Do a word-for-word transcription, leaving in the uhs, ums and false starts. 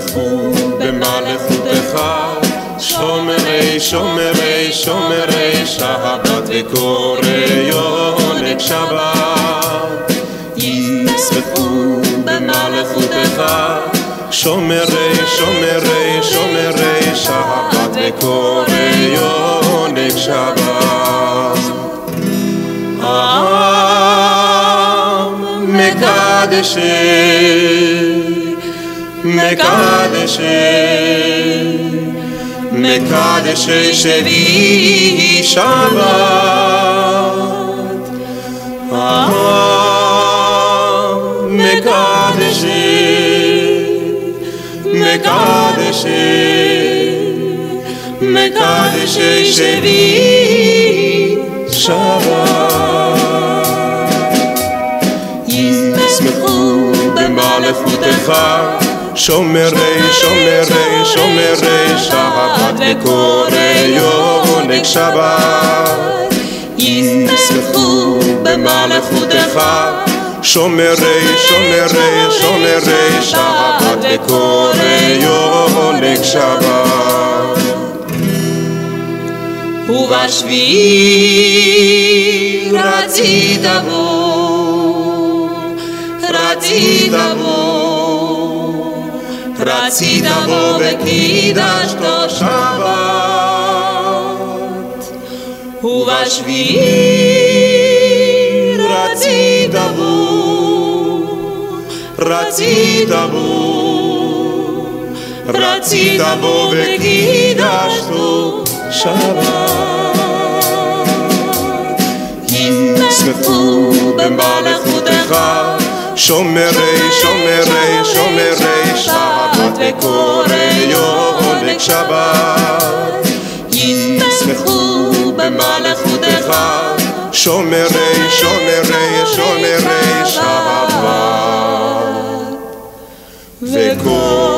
ישמחו במלכותך, שומרי שומרי שומרי שבת וקוראי עונג שבת. ישמחו במלכותך, שומרי שומרי שומרי שבת וקוראי עונג שבת. העם מקדשי מקדשי מקדשי שביעי שבת. העם מקדשי מקדשי מקדשי שביעי שבת. ישמחו במלכותך, שומרי שומרי שומרי שבת וקוראי עונג שבת. ישמחו במלכותך, שומרי שומרי שומרי שבת וקוראי עונג שבת. ובשביעי רצית בו רצית בו רצית בו וקידשתו שבת. ובשביעי רצית בו רצית בו רצית בו וקידשתו שבת. ישמחו במלכותך, שומרי שומרי שומרי שבת וקוראי עונג שבת. ישמחו במלכותך, שומרי שומרי שומרי שבת וקוראי